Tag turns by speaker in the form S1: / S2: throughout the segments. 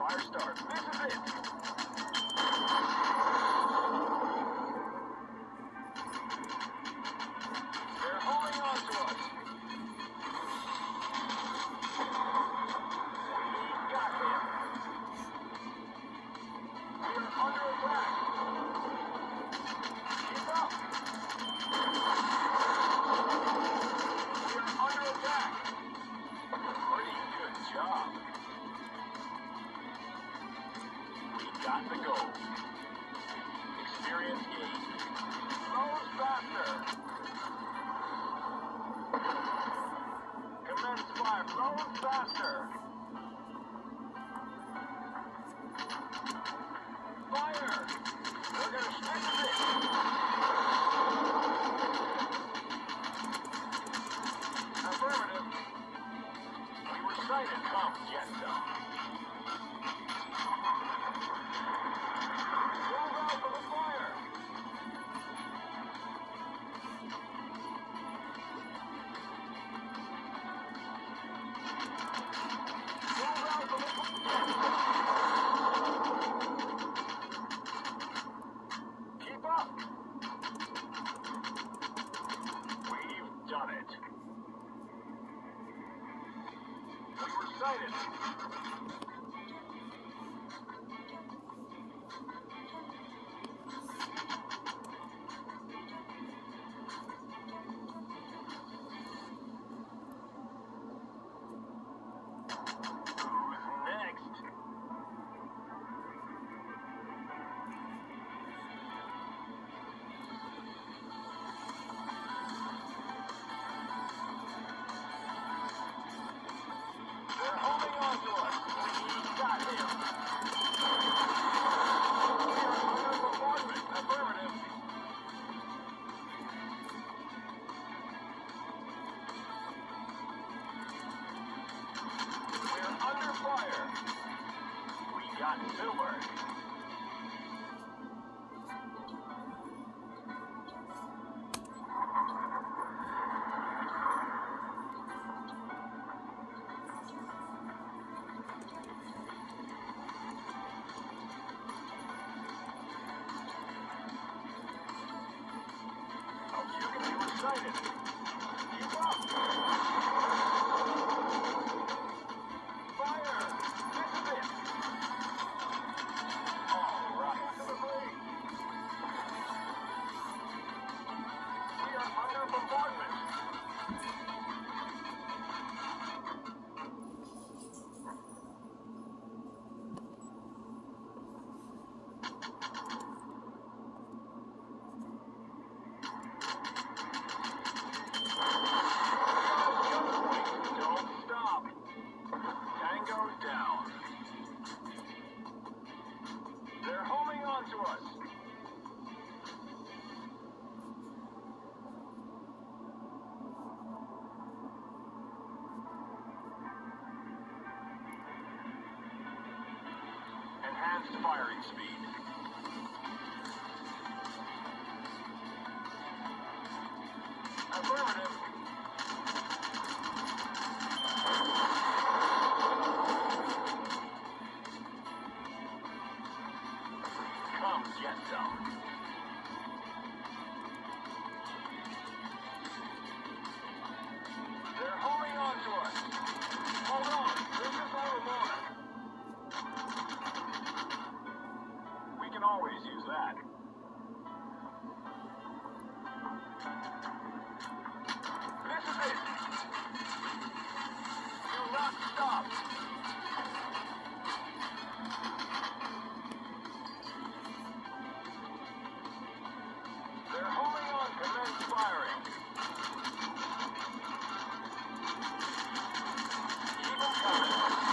S1: Fire start. This is it. They're holding on to us. We got him. We are under attack. Keep up. We are under attack. Pretty good job. We got the goal. Experience gained. Slows faster. Commence fire. Slows faster. Fire. We're gonna stick with it. Affirmative. We were sighted. Come get some. Move out for the fire. Move out for the Keep up. We've done it. We were sighted. Who's next? They're holding on to us. We got him. We are under bombardment. Affirmative. We're under fire. We got silver. Oh, you can be excited. Keep up. Fire. This is it. All right. To the blade. We are under bombardment. Don't stop. Tango's down. They're holding on to us. Enhanced firing speed. Affirmative. Come get some. They're holding on to us. Hold on. This is overboard. We can always use that. This is it. Do not stop. They're holding on. Commence firing. Keep them coming.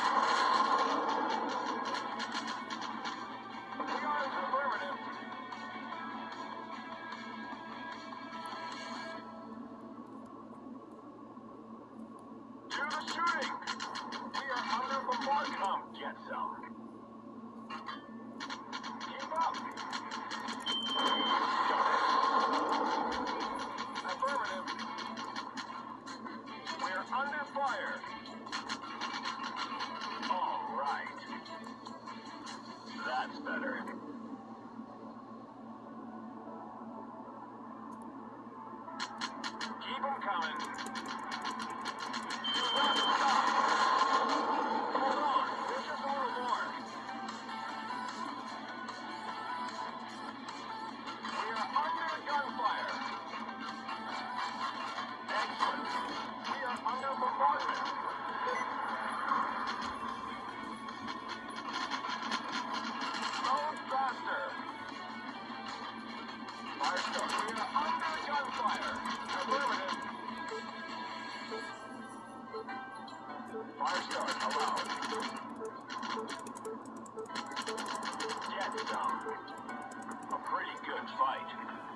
S1: We are affirmative. To the shooting. We are under bombardment. Come get some. Keep up. Affirmative. We're under fire. All right. That's better. Keep them coming. Do not stop. Hold on. There's just a little more. We are under gunfire. Excellent. We are under bombardment. Load faster. Firestone, we are under gunfire. Affirmative. Firestone allowed. Get down. A pretty good fight.